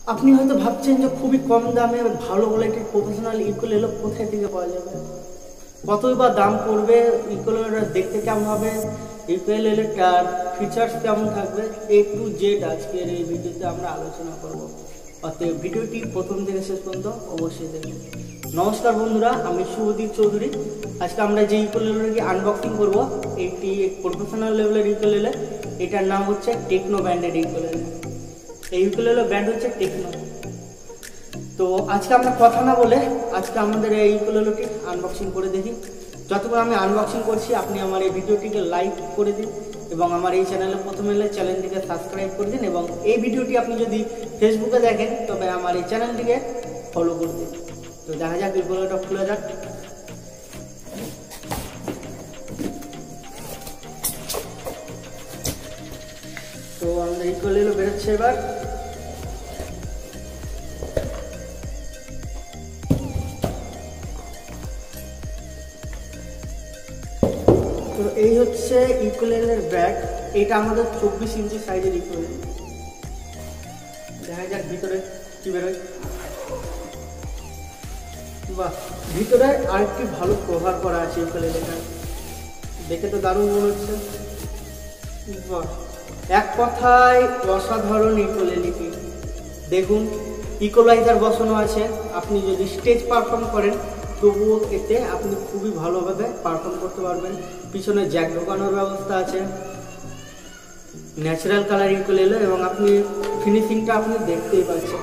আপনি হয়তো ভাবছেন যে খুবই কম দামে ভালো কোয়ালিটির প্রফেশনাল ইউকুলেলে কোথায় থেকে পাওয়া যাবে, কতই বা দাম পড়বে, ইউকুলেলেটা দেখতে কেমন হবে, ইউকুলেলেটার ফিচার্স কেমন থাকবে, A to Z আজকের এই ভিডিওতে আমরা আলোচনা করব। অতএব ভিডিওটি প্রথম থেকে শেষ পর্যন্ত অবশ্যই দেখবেন। নমস্কার বন্ধুরা, আমি শুভদীপ চৌধুরী। আজকে আমরা যে ইউকুলেলেটি আনবক্সিং করব, এটি প্রফেশনাল লেভেলের ইউকুলেলে। এটার নাম হচ্ছে টেকনো ব্র্যান্ডেড ইউকুলেলে। এই ইউকুলেলে ব্র্যান্ড হচ্ছে টেকনো। তো আজকে আমরা কথা না বলে আজকে আমাদের এই ইউকুলেলেটি আনবক্সিং করে দেখি। যতক্ষণ আমি আনবক্সিং করছি আপনি আমার এই ভিডিওটিকে লাইক করে দিন এবং আমার এই চ্যানেলে প্রথমে এলে চ্যানেলটিকে সাবস্ক্রাইব করে দিন, এবং এই ভিডিওটি আপনি যদি ফেসবুকে দেখেন তবে আমার এই চ্যানেলটিকে ফলো করে দিন। তো দেখা যাক ইউকুলেলেটা খুলে যাক। তো আমাদের ইউকুলেলে বেরোচ্ছে এবার। তো এই হচ্ছে ইউকুলেলের ব্যাগ। এটা আমাদের 24 ইঞ্চি সাইজের ইউকুলেলে। দেখা যাক ভিতরে কি বেরোয়। বাহ, ভিতরে আরেকটি ভালো কভার করা আছে ইউকুলেলেটা, দেখে তো দারুণ মনে হচ্ছে। বাহ, এক কথায় অসাধারণ ইউকুলেলেটি। দেখুন, ইকুয়ালাইজার বসানো আছে। আপনি যদি স্টেজ পারফর্ম করেন তবুও এতে আপনি খুবই ভালোভাবে পারফর্ম করতে পারবেন। পিছনে জ্যাক ঢোকানোর ব্যবস্থা আছে, ন্যাচারাল কালার ইউকুলেলে, এবং আপনি ফিনিশিংটা আপনি দেখতেই পাচ্ছেন।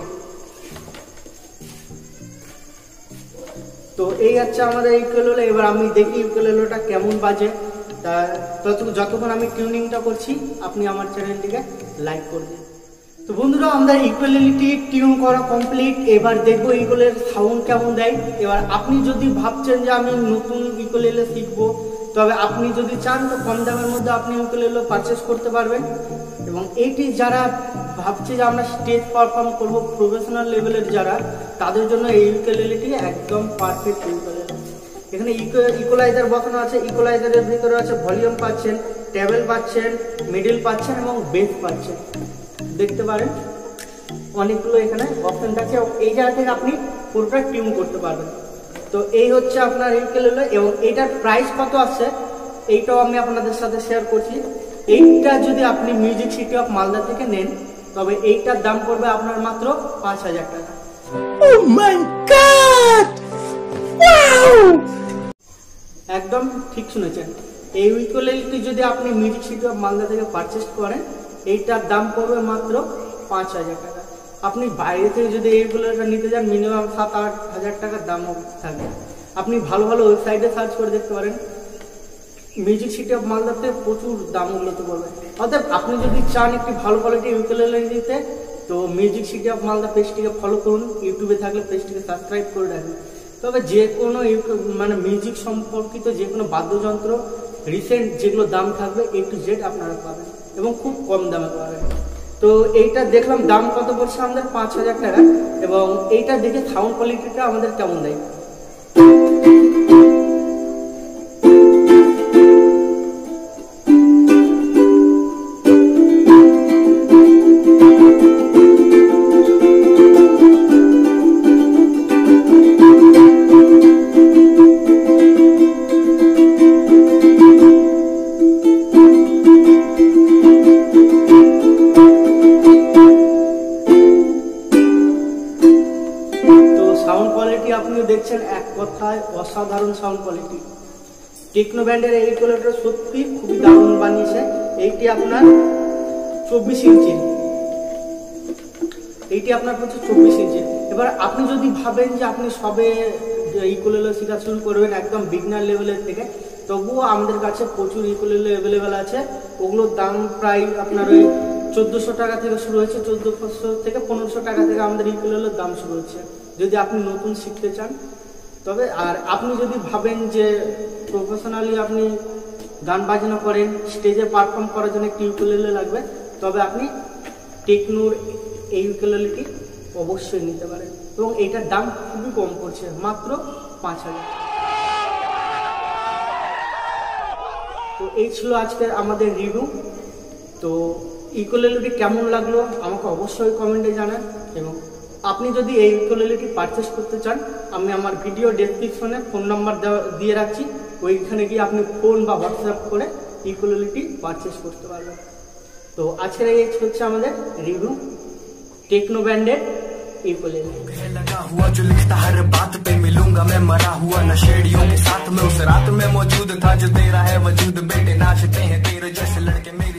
তো এই হচ্ছে আমাদের ইউকুলেলে। এবার আমি দেখি ইউকুলেলেটা কেমন বাজে। তা যতক্ষণ আমি টিউনিংটা করছি আপনি আমার চ্যানেলটিকে লাইক করে দিন। তো বন্ধুরা, আমাদের ইকুয়ালিটি টিউন করা কমপ্লিট। এবার দেখবো ইকুয়ালের সাউন্ড কেমন দেয়। এবার আপনি যদি ভাবছেন যে আমি নতুন ইকুয়ালেলে শিখবো, তবে আপনি যদি চান তো কম দামের মধ্যে আপনি ইকুয়ালেলে পারচেস করতে পারবেন। এবং এইটি যারা ভাবছে যে আমরা স্টেজ পারফর্ম করব, প্রফেশনাল লেভেলের যারা, তাদের জন্য এই ইকুয়ালেটি একদম পারফেক্ট ইকুয়ালেলে। এখানে ইকুয়ালাইজার বসানো আছে। ইকুয়ালাইজারের ভিতরে আছে ভলিউম পাচ্ছেন, টেবল পাচ্ছেন, মিডল পাচ্ছেন এবং বেস পাচ্ছেন। দেখতে পারেন অনেকগুলো এখানে অপশন আছে, এই জায়গা থেকে আপনি পুরোটা টিউন করতে পারবেন। তো এই হচ্ছে আপনার ইউকুলেলে, এবং এইটার প্রাইস কত আছে এইটাও আমি আপনাদের সাথে শেয়ার করছি। এইটা যদি আপনি মিউজিক সিটি অফ মালদা থেকে নেন তবে এইটার দাম পড়বে আপনার মাত্র 5000 টাকা। Oh my God! Wow! একদম ঠিক শুনেছেন। এই ইউকুলেলেটি যদি আপনি মিউজিক সিটি অফ মালদা থেকে পারচেস করেন এইটার দাম পড়বে মাত্র 5000 টাকা। আপনি বাইরে থেকে যদি এই ইউকুলেলেটা নিতে যান মিনিমাম 7-8 হাজার টাকার দামও থাকবে। আপনি ভালো ভালো ওয়েবসাইটে সার্চ করে দেখতে পারেন, মিউজিক সিটি অফ মালদাতে প্রচুর দাম ওগুলোতে পড়বে। অর্থাৎ আপনি যদি চান একটি ভালো কোয়ালিটির ইউকুলেলে নিতে তো মিউজিক সিটি অফ মালদা পেজটিকে ফলো করুন, ইউটিউবে থাকলে পেজটিকে সাবস্ক্রাইব করে রাখুন। তবে যে কোনো মিউজিক সম্পর্কিত যে কোনো বাদ্যযন্ত্র রিসেন্ট যেগুলো দাম থাকবে A to Z আপনারা পাবেন এবং খুব কম দামে পাবেন। তো এইটা দেখলাম দাম কত পড়ছে আমাদের 5000 টাকা, এবং এইটা দেখে সাউন্ড কোয়ালিটিটা আমাদের কেমন দেয়। সাউন্ড কোয়ালিটি আপনিও দেখছেন, এক কথায় অসাধারণ সাউন্ড কোয়ালিটি। টেকনো ব্র্যান্ডের এই ইকুয়ালেটার সত্যি খুবই দারুণ বানিয়েছে। এইটি আপনার 24 ইঞ্চি, এইটি আপনার হচ্ছে 24 ইঞ্চি। এবার আপনি যদি ভাবেন যে আপনি সবে ইকুয়ালেলে শেখা শুরু করবেন একদম বিগনার লেভেলের থেকে, তবুও আমাদের কাছে প্রচুর ইকুয়ালেলে অ্যাভেলেবেল আছে। ওগুলোর দাম প্রায় আপনার ওই 1400 টাকা থেকে শুরু হয়েছে, 1400 থেকে 1500 টাকা থেকে আমাদের ইকুয়ালেলের দাম শুরু হচ্ছে যদি আপনি নতুন শিখতে চান। তবে আর আপনি যদি ভাবেন যে প্রফেশনালি আপনি গান বাজনা করেন, স্টেজে পারফর্ম করার জন্য একটি ইউকুলেলে লাগবে, তবে আপনি টেকনোর এই ইউকুলেলেটি অবশ্যই নিতে পারেন, এবং এইটার দাম খুবই কম পড়ছে, মাত্র 5000। তো এই ছিল আজকের আমাদের রিভিউ। তো ইকুয়ালিটি কেমন লাগলো আমাকে অবশ্যই কমেন্টে জানান। এবং আপনি যদি এই ইকুয়ালিটি পারচেস করতে চান, আমি আমার ভিডিও ডেসক্রিপশনে ফোন নাম্বার দিয়ে রাখছি, ওইখানে গিয়ে আপনি ফোন বা হোয়াটসঅ্যাপ করে ইকুয়ালিটি পারচেস করতে পারবেন। তো আজকের এই হচ্ছে আমাদের রিভিউ टेक्नो ब्रांडेड इकुलेले। लगा हुआ जो लिखता हर बात पे मिलूंगा मैं मरा हुआ नशेड़ियों के साथ में, उस रात में मौजूद था जो तेरा है वजूद, बेटे नाचते हैं तेरे जैसे लड़के मेरे